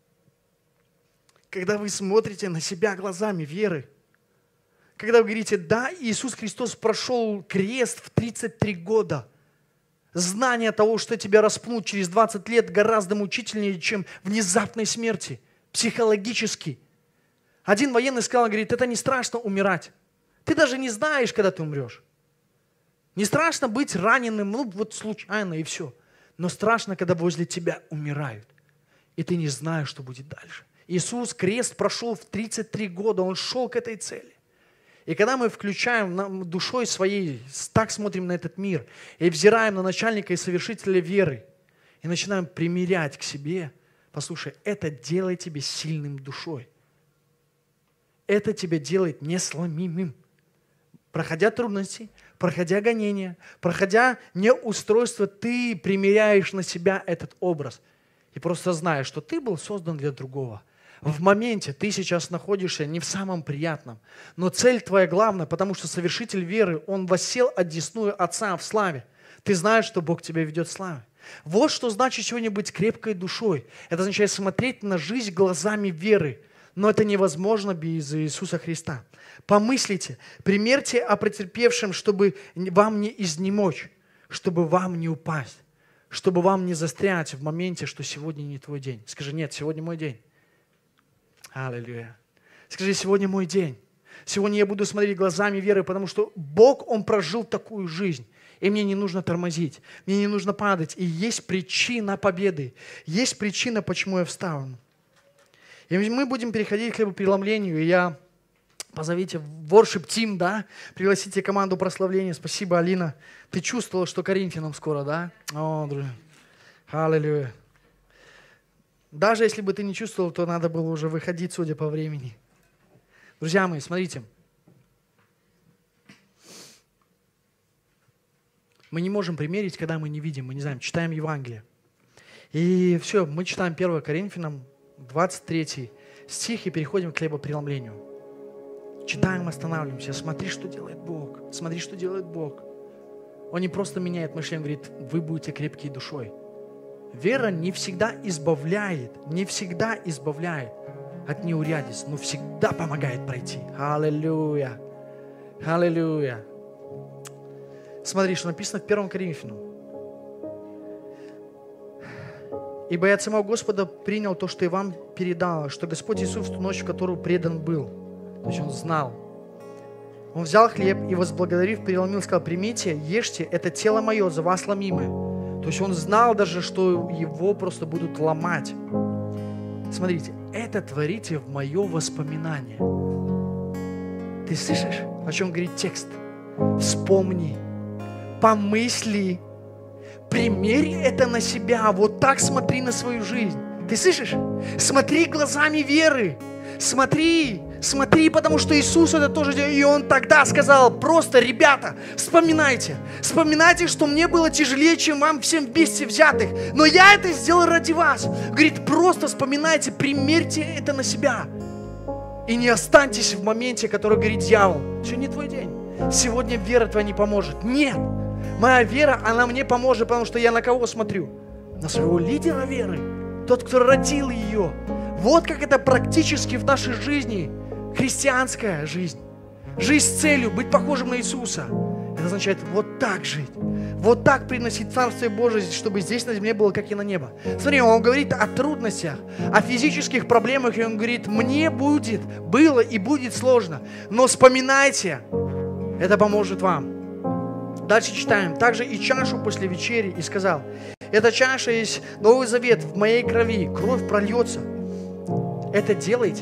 когда вы смотрите на себя глазами веры, когда вы говорите, да, Иисус Христос прошел крест в тридцать три года, знание того, что тебя распнут через двадцать лет, гораздо мучительнее, чем внезапной смерти, психологически. Один военный сказал, говорит, это не страшно умирать. Ты даже не знаешь, когда ты умрешь. Не страшно быть раненым, ну вот случайно и все. Но страшно, когда возле тебя умирают, и ты не знаешь, что будет дальше. Иисус крест прошел в тридцать три года, Он шел к этой цели. И когда мы включаем душой своей, так смотрим на этот мир, и взираем на начальника и совершителя веры, и начинаем примирять к себе, послушай, это делает тебя сильным душой. Это тебя делает несломимым. Проходя трудности, проходя гонения, проходя неустройство, ты примеряешь на себя этот образ. И просто знаешь, что ты был создан для другого. В моменте ты сейчас находишься не в самом приятном, но цель твоя главная, потому что совершитель веры, он воссел одесную Отца в славе. Ты знаешь, что Бог тебя ведет в славе. Вот что значит сегодня быть крепкой душой. Это означает смотреть на жизнь глазами веры. Но это невозможно без Иисуса Христа. Помыслите, примерьте о претерпевшем, чтобы вам не изнемочь, чтобы вам не упасть, чтобы вам не застрять в моменте, что сегодня не твой день. Скажи, нет, сегодня мой день. Аллилуйя. Скажи, сегодня мой день. Сегодня я буду смотреть глазами веры, потому что Бог, Он прожил такую жизнь. И мне не нужно тормозить, мне не нужно падать. И есть причина победы. Есть причина, почему я встал. И мы будем переходить к хлебопреломлению. И я... Позовите worship team, да? Пригласите команду прославления. Спасибо, Алина. Ты чувствовала, что Коринфянам скоро, да? О, друзья. Аллилуйя. Даже если бы ты не чувствовал, то надо было уже выходить, судя по времени. Друзья мои, смотрите. Мы не можем примерить, когда мы не видим, мы не знаем, читаем Евангелие. И все, мы читаем первое Коринфянам, двадцать третий стих, и переходим к хлебопреломлению. Читаем, останавливаемся. Смотри, что делает Бог. Смотри, что делает Бог. Он не просто меняет мышление, он говорит, вы будете крепкие душой. Вера не всегда избавляет, не всегда избавляет от неурядиц, но всегда помогает пройти. Аллилуйя. Аллилуйя. Смотри, что написано в первом Коринфянам. Ибо я от самого Господа принял то, что и вам передал, что Господь Иисус в ту ночь, в которую предан был. То есть Он знал. Он взял хлеб и, возблагодарив, переломил, сказал, примите, ешьте, это тело мое, за вас ломимое. То есть Он знал даже, что его просто будут ломать. Смотрите, это творите в мое воспоминание. Ты слышишь, о чем говорит текст? Вспомни, помысли, примерь это на себя, вот так смотри на свою жизнь. Ты слышишь? Смотри глазами веры. Смотри, Смотри, потому что Иисус это тоже делал. И Он тогда сказал, просто, ребята, вспоминайте. Вспоминайте, что мне было тяжелее, чем вам всем вместе взятых. Но я это сделал ради вас. Говорит, просто вспоминайте, примерьте это на себя. И не останьтесь в моменте, который говорит дьявол. Сегодня не твой день. Сегодня вера твоя не поможет. Нет. Моя вера, она мне поможет, потому что я на кого смотрю? На своего лидера веры. Тот, кто родил ее. Вот как это практически в нашей жизни. Христианская жизнь. Жизнь с целью быть похожим на Иисуса. Это означает вот так жить. Вот так приносить Царствие Божие, чтобы здесь на земле было, как и на небо. Смотри, Он говорит о трудностях, о физических проблемах, и Он говорит, мне будет, было и будет сложно, но вспоминайте, это поможет вам. Дальше читаем. Также и чашу после вечери, и сказал, эта чаша есть Новый Завет в моей крови, кровь прольется. Это делайте.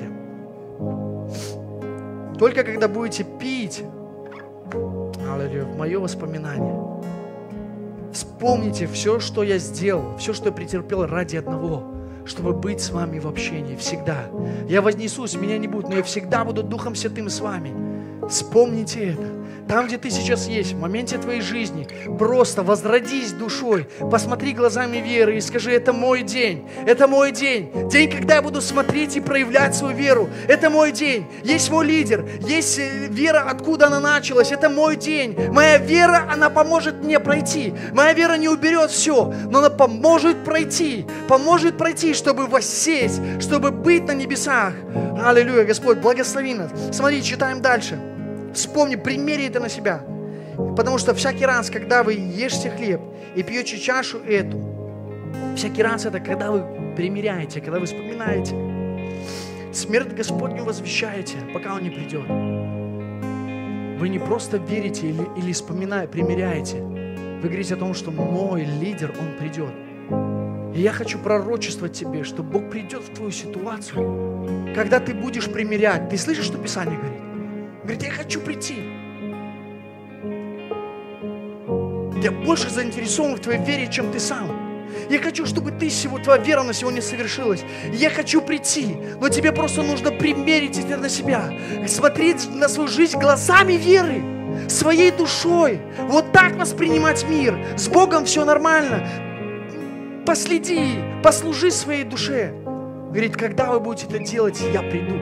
Только когда будете пить, аллилуйя, в мое воспоминание, вспомните все, что я сделал, все, что я претерпел ради одного, чтобы быть с вами в общении всегда. Я вознесусь, меня не будет, но я всегда буду Духом Святым с вами. Вспомните это. Там, где ты сейчас есть, в моменте твоей жизни, просто возродись душой, посмотри глазами веры и скажи, это мой день, это мой день. День, когда я буду смотреть и проявлять свою веру. Это мой день. Есть мой лидер, есть вера, откуда она началась. Это мой день. Моя вера, она поможет мне пройти. Моя вера не уберет все, но она поможет пройти. Поможет пройти, чтобы воссесть, чтобы быть на небесах. Аллилуйя, Господь, благослови нас. Смотри, читаем дальше. Вспомни, примери это на себя. Потому что всякий раз, когда вы ешьте хлеб и пьете чашу эту, всякий раз это, когда вы примеряете, когда вы вспоминаете, смерть Господню возвещаете, пока Он не придет. Вы не просто верите или, или вспоминаете, примеряете. Вы говорите о том, что мой лидер, Он придет. И я хочу пророчествовать тебе, что Бог придет в твою ситуацию, когда ты будешь примерять. Ты слышишь, что Писание говорит? Говорит, я хочу прийти. Я больше заинтересован в твоей вере, чем ты сам. Я хочу, чтобы ты сегодня, твоя вера на сегодня совершилась. Я хочу прийти, но тебе просто нужно примерить это на себя. Смотреть на свою жизнь глазами веры, своей душой. Вот так воспринимать мир. С Богом все нормально. Последи, послужи своей душе. Говорит, когда вы будете это делать, я приду.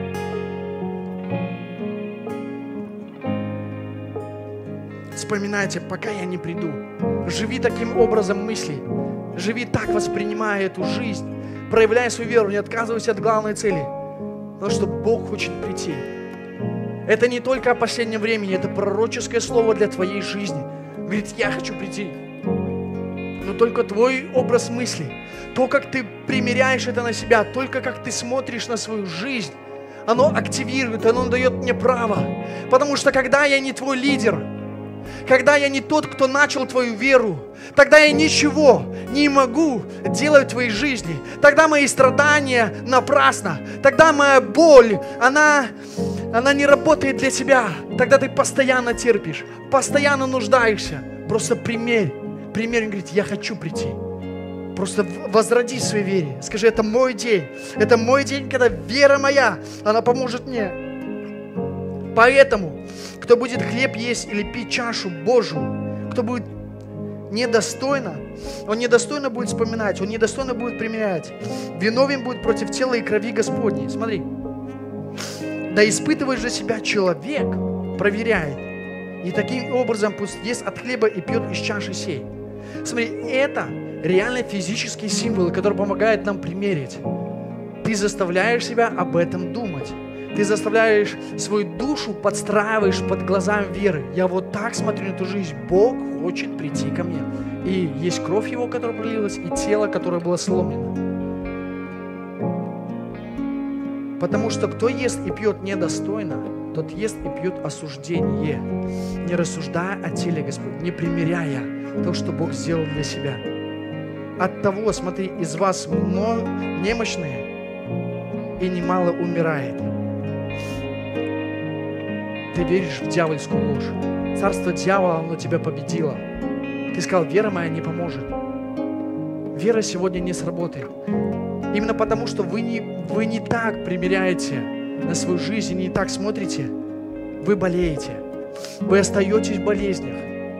Вспоминайте, пока я не приду. Живи таким образом мыслей. Живи так, воспринимая эту жизнь. Проявляй свою веру, не отказывайся от главной цели. Потому что Бог хочет прийти. Это не только о последнем времени, это пророческое слово для твоей жизни. Говорит, я хочу прийти. Но только твой образ мысли, то, как ты примеряешь это на себя, только как ты смотришь на свою жизнь, оно активирует, оно дает мне право. Потому что когда я не твой лидер, когда я не тот, кто начал твою веру, тогда я ничего не могу делать в твоей жизни. Тогда мои страдания напрасно. Тогда моя боль, она, она не работает для тебя. Тогда ты постоянно терпишь, постоянно нуждаешься. Просто примерь. Примерь, он говорит, я хочу прийти. Просто возроди в своей вере. Скажи, это мой день. Это мой день, когда вера моя, она поможет мне. Поэтому, кто будет хлеб есть или пить чашу Божию, кто будет недостойно, он недостойно будет вспоминать, он недостойно будет примерять. Виновен будет против тела и крови Господней. Смотри. Да испытывает же себя человек, проверяет. И таким образом пусть ест от хлеба и пьет из чаши сей. Смотри, это реально физические символы, которые помогают нам примерить. Ты заставляешь себя об этом думать. Ты заставляешь свою душу, подстраиваешь под глазами веры. Я вот так смотрю на эту жизнь. Бог хочет прийти ко мне. И есть кровь Его, которая пролилась, и тело, которое было сломлено. Потому что кто ест и пьет недостойно, тот ест и пьет осуждение, не рассуждая о теле Господь, не примиряя то, что Бог сделал для себя. Оттого, смотри, из вас много немощные и немало умирает. Ты веришь в дьявольскую ложь. Царство дьявола, оно тебя победило. Ты сказал, вера моя не поможет. Вера сегодня не сработает. Именно потому, что вы не, вы не так примиряете на свою жизнь и не так смотрите, вы болеете. Вы остаетесь в болезнях.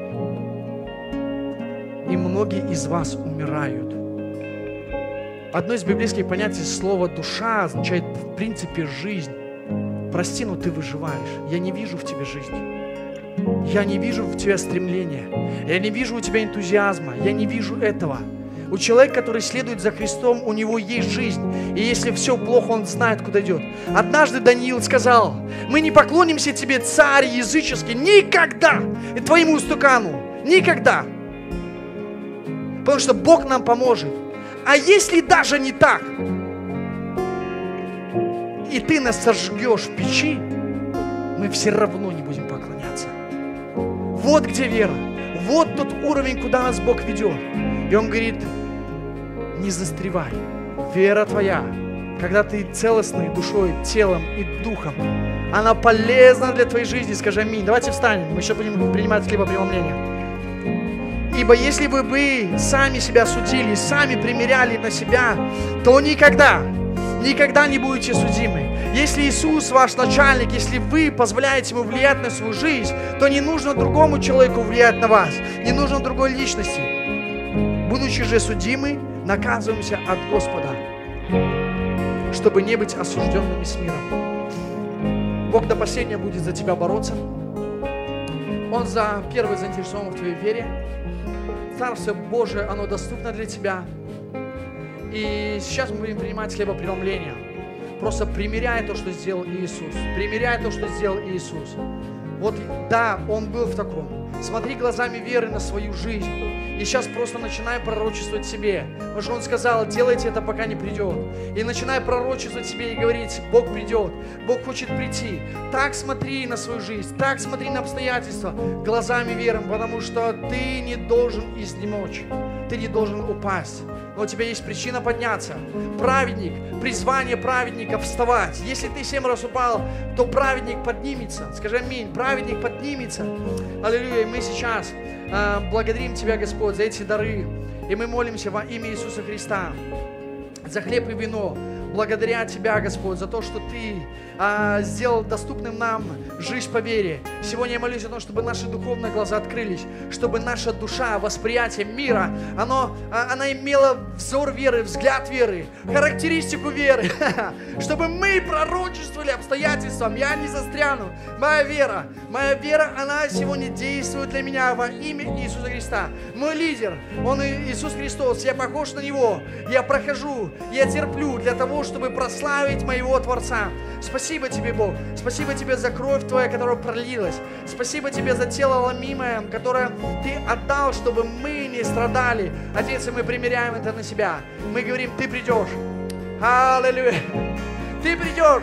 И многие из вас умирают. Одно из библейских понятий слова «душа» означает в принципе жизнь. Прости, но ты выживаешь. Я не вижу в тебе жизни. Я не вижу в тебе стремления. Я не вижу у тебя энтузиазма. Я не вижу этого. У человека, который следует за Христом, у него есть жизнь. И если все плохо, он знает, куда идет. Однажды Даниил сказал: мы не поклонимся тебе, царь языческий, никогда! И твоему истукану. Никогда! Потому что Бог нам поможет. А если даже не так, и ты нас сожгешь в печи, мы все равно не будем поклоняться. Вот где вера. Вот тот уровень, куда нас Бог ведет. И Он говорит: не застревай. Вера твоя, когда ты целостный душой, телом и духом, она полезна для твоей жизни. Скажи аминь. Давайте встанем. Мы еще будем принимать хлебопреломление. Ибо если бы вы сами себя судили, сами примеряли на себя, то никогда, никогда не будете судимы. Если Иисус ваш начальник, если вы позволяете Ему влиять на свою жизнь, то не нужно другому человеку влиять на вас, не нужно другой личности. Будучи же судимы, наказываемся от Господа, чтобы не быть осужденными с миром. Бог до последнего будет за тебя бороться. Он за первый заинтересован в твоей вере. Царство Божие, оно доступно для тебя. И сейчас мы будем принимать хлебопреломление. Просто примеряй то, что сделал Иисус. Примеряй то, что сделал Иисус. Вот да, Он был в таком. Смотри глазами веры на свою жизнь. И сейчас просто начинай пророчествовать себе. Потому что Он сказал: делайте это, пока не придет. И начинай пророчествовать себе и говорить: Бог придет, Бог хочет прийти. Так смотри на свою жизнь, так смотри на обстоятельства глазами веры, потому что ты не должен изнемочь, ты не должен упасть. Но у тебя есть причина подняться. Праведник, призвание праведника вставать. Если ты семь раз упал, то праведник поднимется. Скажи аминь. Праведник поднимется. Аллилуйя. И мы сейчас э, благодарим Тебя, Господь, за эти дары. И мы молимся во имя Иисуса Христа за хлеб и вино. Благодаря Тебя, Господь, за то, что Ты а, сделал доступным нам жизнь по вере. Сегодня я молюсь о том, чтобы наши духовные глаза открылись, чтобы наша душа, восприятие мира, оно, а, она имела взор веры, взгляд веры, характеристику веры, чтобы мы пророчествовали обстоятельствам. Я не застряну. Моя вера, моя вера, она сегодня действует для меня во имя Иисуса Христа. Мой лидер, Он Иисус Христос, я похож на Него, я прохожу, я терплю для того, чтобы прославить моего Творца. Спасибо Тебе, Бог. Спасибо Тебе за кровь Твоя, которая пролилась. Спасибо Тебе за тело ломимое, которое Ты отдал, чтобы мы не страдали. Отец, и мы примеряем это на себя. Мы говорим: Ты придешь. Аллилуйя. Ты придешь.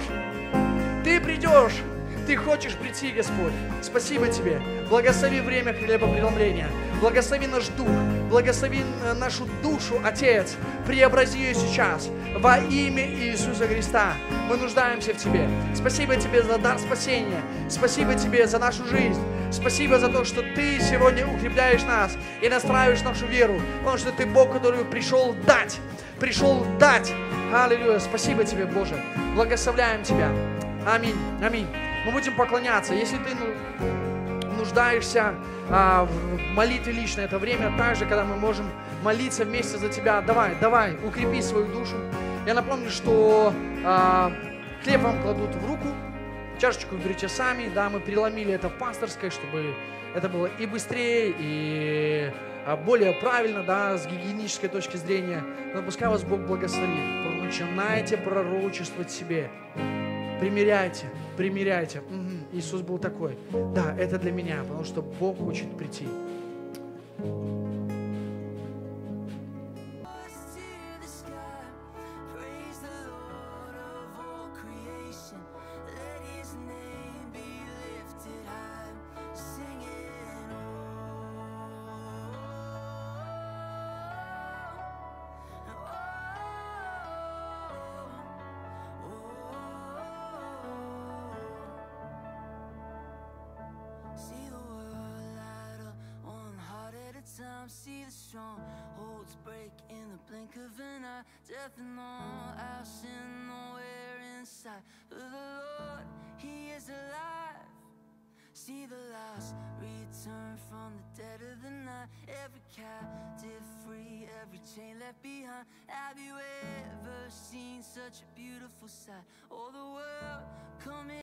Ты придешь. Ты хочешь прийти, Господь. Спасибо Тебе. Благослови время хлебопреломления. Благослови наш дух. Благослови нашу душу, Отец. Преобрази ее сейчас. Во имя Иисуса Христа. Мы нуждаемся в Тебе. Спасибо Тебе за дар спасения. Спасибо Тебе за нашу жизнь. Спасибо за то, что Ты сегодня укрепляешь нас и настраиваешь нашу веру. Потому что Ты Бог, который пришел дать. Пришел дать. Аллилуйя. Спасибо Тебе, Боже. Благословляем Тебя. Аминь. Аминь. Мы будем поклоняться. Если ты нуждаешься а, в молитве лично, это время также, когда мы можем молиться вместе за тебя. Давай, давай, укрепи свою душу. Я напомню, что а, хлеб вам кладут в руку, чашечку берите сами. Да, мы переломили это в пасторской, чтобы это было и быстрее, и более правильно, да, с гигиенической точки зрения. Но пускай вас Бог благословит. Начинайте пророчествовать себе. Примеряйте, примеряйте. Угу. Иисус был такой. Да, это для меня, потому что Бог хочет прийти. See the strongholds break in the blink of an eye. Death and all, ashes nowhere inside. The Lord See the lost return from the dead of the night. Every captive free, every chain left behind. Have you ever seen such a beautiful sight? Oh, the world coming